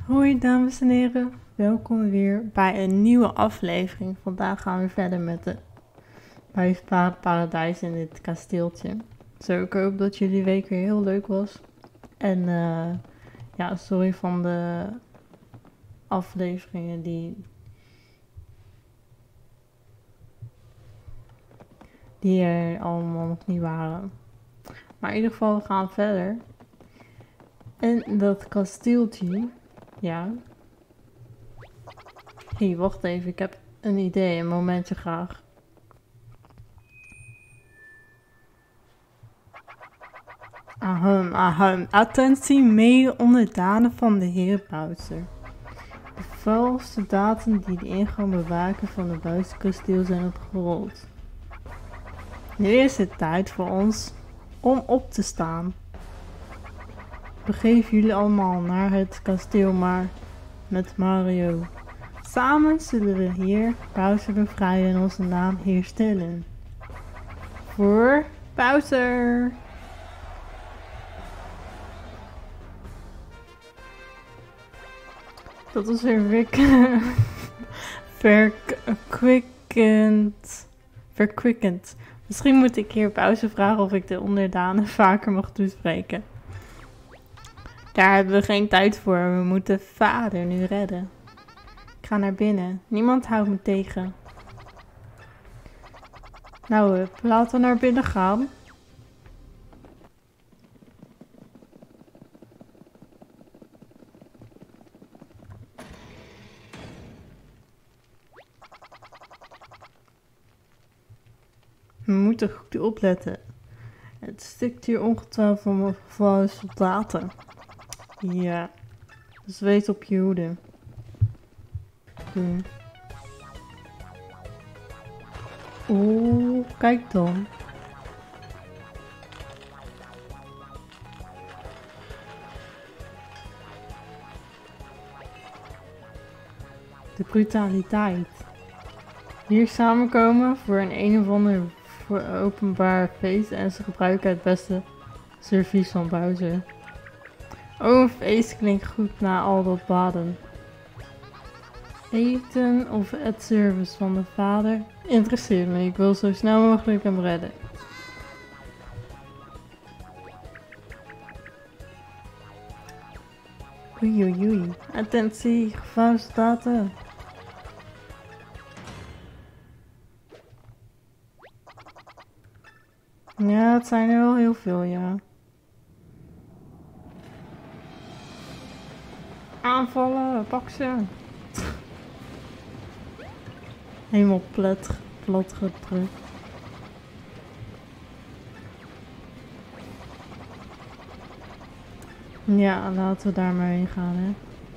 Hoi dames en heren, welkom weer bij een nieuwe aflevering. Vandaag gaan we verder met de paradijs in dit kasteeltje. Zo, ik hoop dat jullie week weer heel leuk was. En ja, sorry van de afleveringen die er allemaal nog niet waren. Maar in ieder geval, we gaan verder. En dat kasteeltje, ja. Hé, wacht even, ik heb een idee, een momentje graag. Ahem. Attentie, mede-onderdanen van de heer Bowser. De vuilste datum die de ingang bewaken van het buitenkasteel zijn opgerold. Nu is het tijd voor ons om op te staan. Begeef jullie allemaal naar het kasteel maar met Mario. Samen zullen we heer Bowser bevrijden en onze naam herstellen. Voor Bowser! Dat is weer verkwikkend. Misschien moet ik hier pauze vragen of ik de onderdanen vaker mag toespreken. Daar hebben we geen tijd voor. We moeten vader nu redden. Ik ga naar binnen. Niemand houdt me tegen. Nou, Hup, laten we naar binnen gaan. We moeten goed opletten. Het stikt hier ongetwijfeld van soldaten. Ja, dus wees op je hoede. Doen. Oeh, kijk dan. De brutaliteit. Hier samenkomen voor een of ander voor openbaar feest en ze gebruiken het beste servies van Bowser. Oh, een feest klinkt goed na al dat baden. Eten of het service van de vader interesseert me. Ik wil zo snel mogelijk hem redden. Oei. Attentie, gevaarsoldaten. Ja, het zijn er wel heel veel, ja. Aanvallen, pak ze. Helemaal plat gedrukt. Ja, laten we daar maar heen gaan, hè.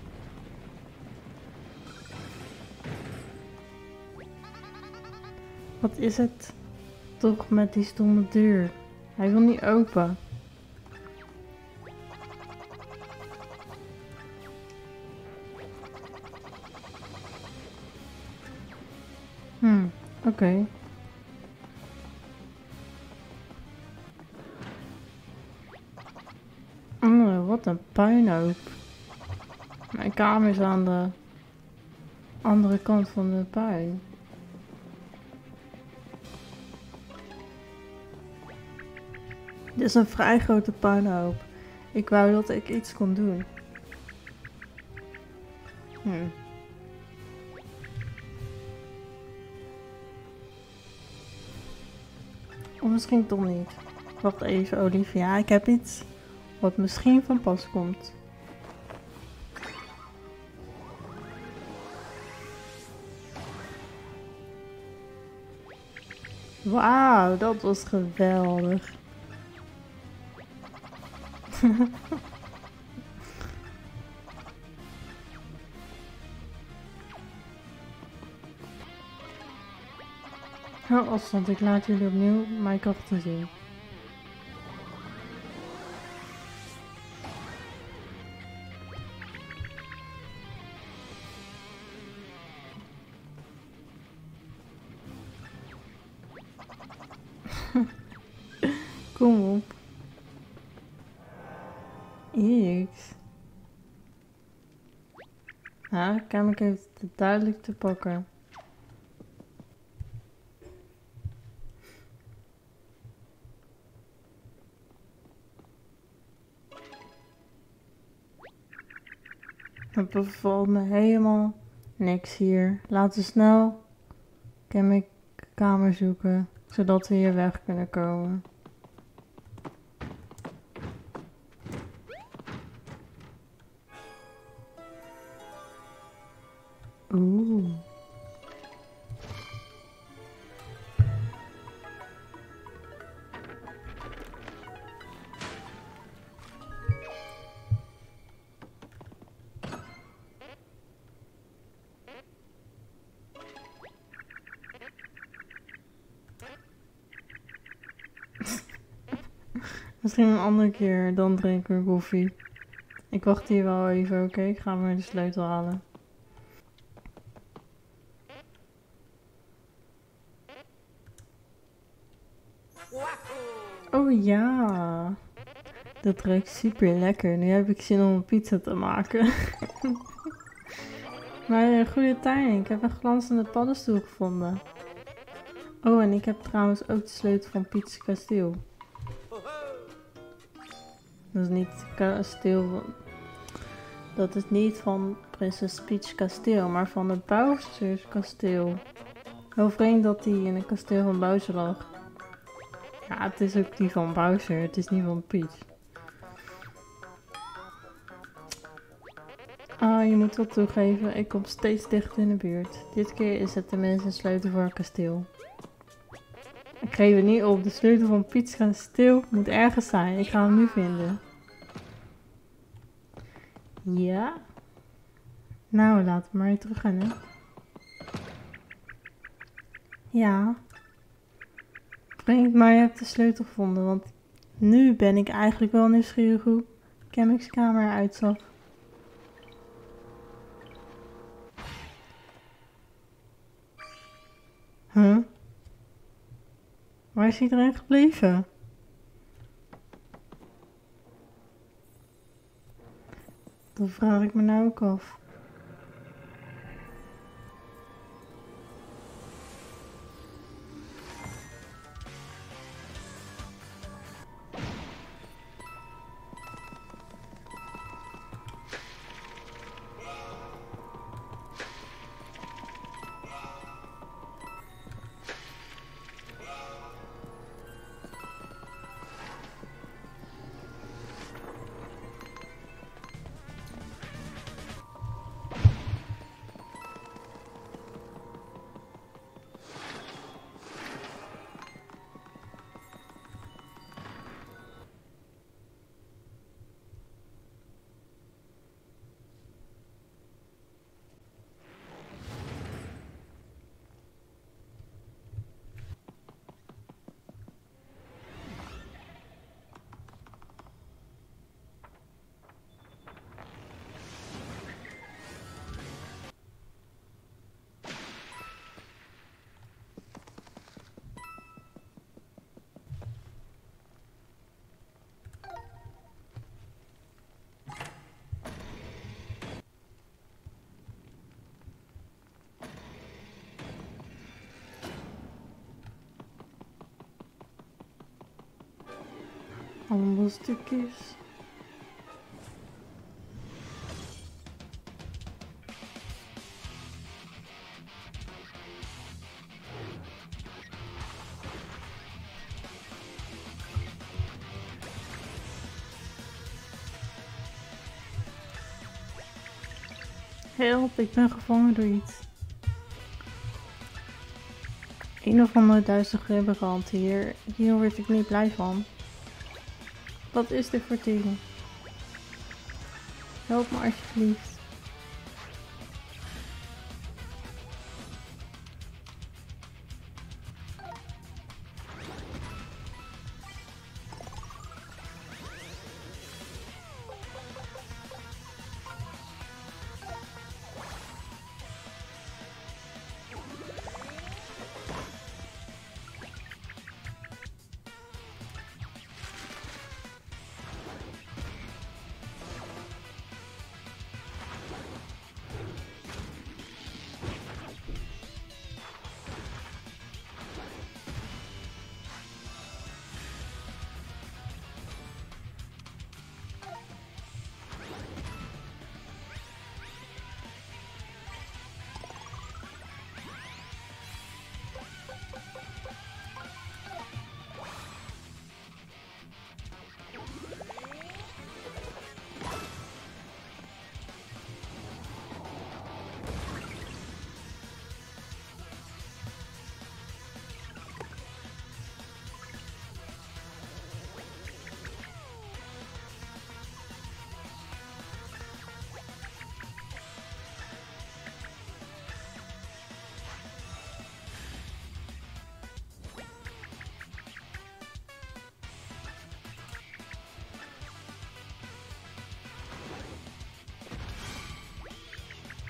Wat is het toch met die stomme deur? Hij wil niet open. Oké. Oh, wat een puinhoop. Mijn kamer is aan de andere kant van de puin. Dit is een vrij grote puinhoop. Ik wou dat ik iets kon doen. Of misschien toch niet. Wacht even, Olivia. Ik heb iets wat misschien van pas komt. Wauw, dat was geweldig. Hou afstand, ik laat jullie opnieuw mijn krachten zien. Kom op. X. Ja, Kamek heeft het duidelijk te pakken. Het bevalt me helemaal niks hier. Laten we snel Kamek kamer zoeken, zodat we hier weg kunnen komen. Oeh. Misschien een andere keer, dan drinken we koffie. Ik wacht hier wel even, oké? Ik ga maar de sleutel halen. Oh ja, dat ruikt super lekker. Nu heb ik zin om een pizza te maken. Maar goede timing, ik heb een glanzende paddenstoel gevonden. Oh, en ik heb trouwens ook de sleutel van Peach's kasteel. Dat is niet kasteel. Dat is niet van Prinses Peach's kasteel, maar van het Bowser's kasteel. Heel vreemd dat die in een kasteel van Bowser lag. Ja, het is ook die van Bowser, het is niet van Peach. Ah, je moet wel toegeven, ik kom steeds dichter in de buurt. Dit keer is het tenminste een sleutel voor een kasteel. Ik geef het niet op, de sleutel van Peach's kasteel moet ergens zijn. Ik ga hem nu vinden. Ja? Nou, laten we maar weer terug gaan, hè. Ja. Vreemd, maar je hebt de sleutel gevonden, want nu ben ik eigenlijk wel nieuwsgierig hoe Kamek's kamer eruit zag. Huh? Waar is iedereen gebleven? Dat vraag ik me nou ook af. Allemaal stukjes. Help, ik ben gevangen door iets. Een of andere duistere gribbelrand hier. Hier word ik niet blij van. Wat is dit voor ding? Help me alsjeblieft.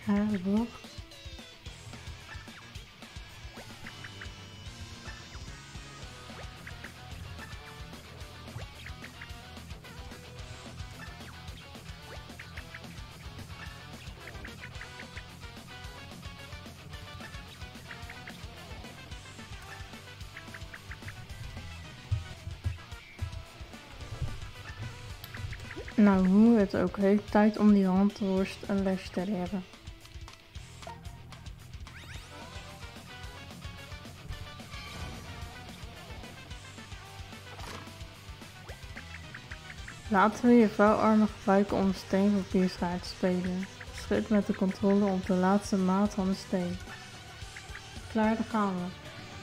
Wat? Nou, hoe het ook heet, tijd om die handworst een les te leren. Laten we je vouwarmen gebruiken om steenpapierschaar te spelen. Schud met de controle op de laatste maat van de steen. Klaar, daar gaan we.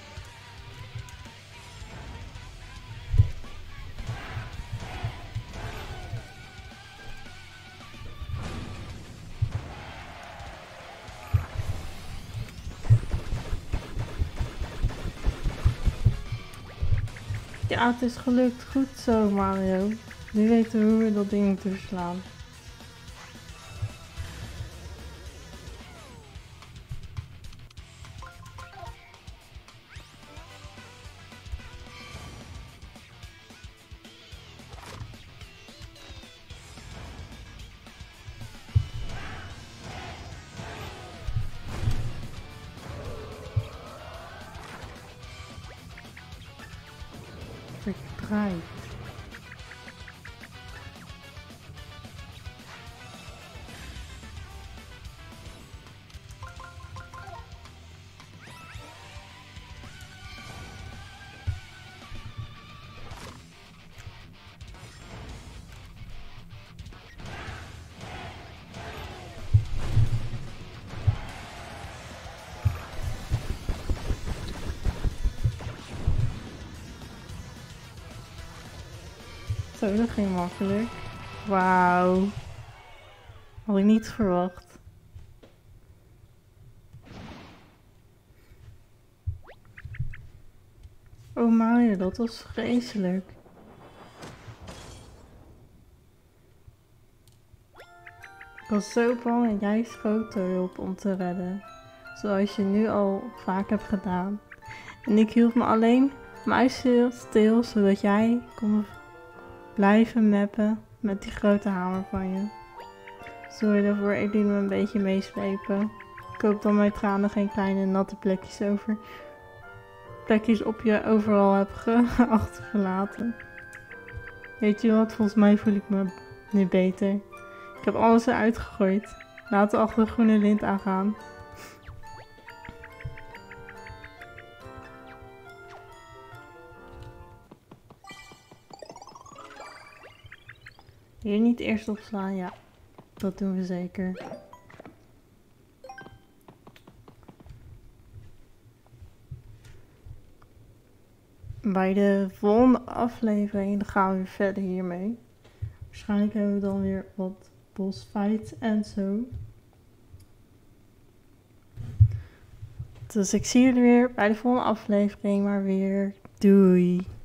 Ja, het is gelukt. Goed zo, Mario. Nu weten we hoe we dat ding moeten verslaan. Verdraaid. Zo, dat ging makkelijk. Wauw. Had ik niet verwacht. Oh Mario, dat was vreselijk. Ik was zo bang en jij schoot erop om te redden. Zoals je nu al vaak hebt gedaan. En ik hield me alleen muisstil stil, zodat jij kon blijven mappen met die grote hamer van je. Sorry daarvoor, ik liet me een beetje meeslepen. Ik hoop dat mijn tranen geen kleine natte plekjes op je overal heb achtergelaten. Weet je wat, volgens mij voel ik me nu beter. Ik heb alles eruit gegooid. Laten we achter de groene lint aangaan. Hier niet eerst opslaan, ja. Dat doen we zeker. Bij de volgende aflevering gaan we weer verder hiermee. Waarschijnlijk hebben we dan weer wat bossfights en zo. Dus ik zie jullie weer bij de volgende aflevering maar weer. Doei!